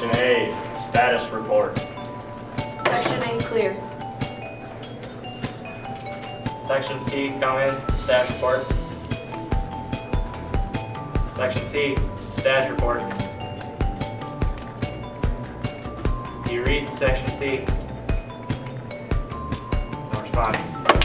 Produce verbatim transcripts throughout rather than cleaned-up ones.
Section A, status report. Section A, clear. Section C, come in, status report. Section C, status report. Do you read Section C? No response.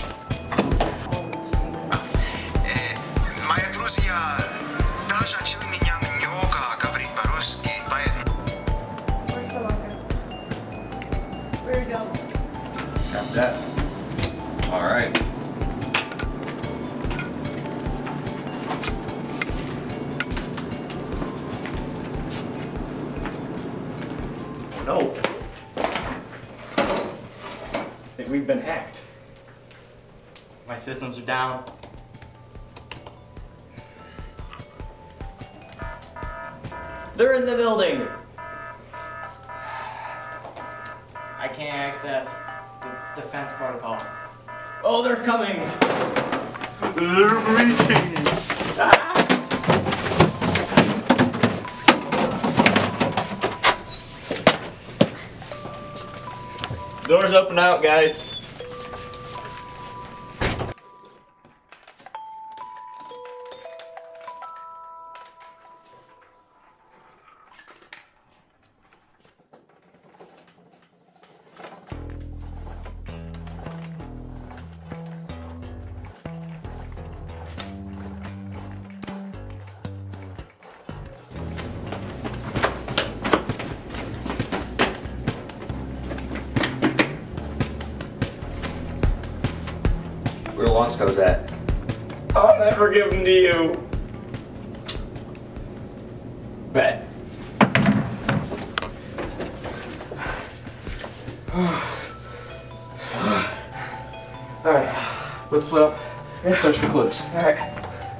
Мои друзья даже учили меня много говорить по-русски, поэтому... Where's the locker? Where you going? Got that. All right. No. I think we've been hacked. My systems are down. They're in the building. I can't access the defense protocol. Oh, they're coming. They're breaching. Ah! Doors open out, guys. Where the launch goes at? I'll never give them to you. Bet. Alright, let's split up. Search for clues. Alright.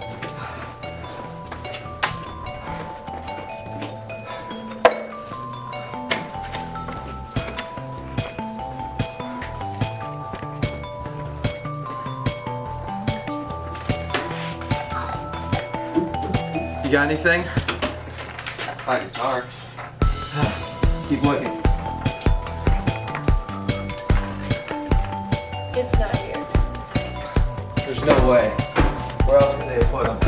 You got anything? My guitar. Keep looking. It's not here. There's no way. Where else could they have put them?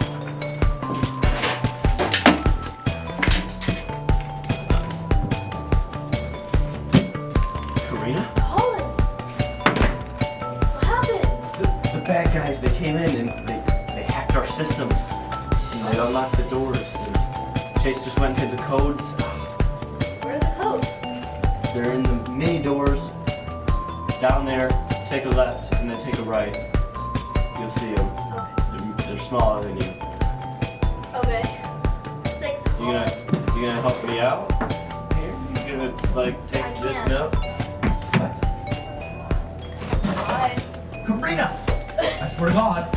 Karina? Colin! What happened? The, the bad guys, they came in and they, they hacked our systems. And they unlocked the doors. And Chase just went to the codes. Where are the codes? They're in the mini doors. Down there, take a left and then take a right. You'll see them. Okay. They're, they're smaller than you. Okay. Thanks, You Colin. gonna you gonna help me out? Here? You gonna like take I this can't. note? What? Bye. Karina! I swear to God.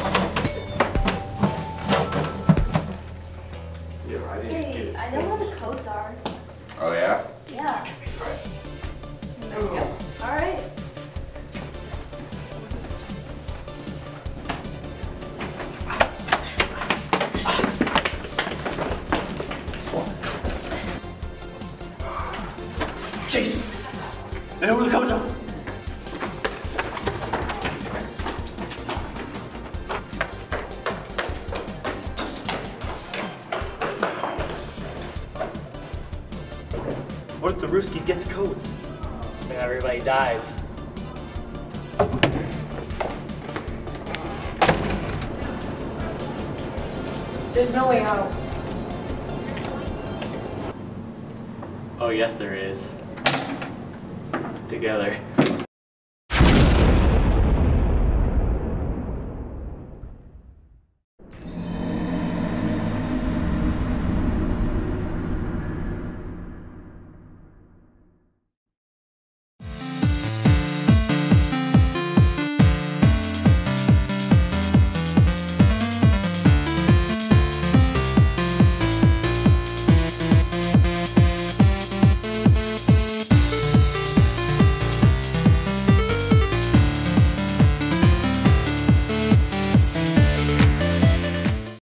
You're right. Hey, I know where the codes are. Oh yeah? Yeah. Let's go. Alright. Chase! They know where the codes are! What if the Ruskies get the codes? Then everybody dies. There's no way out. Oh yes there is. Together.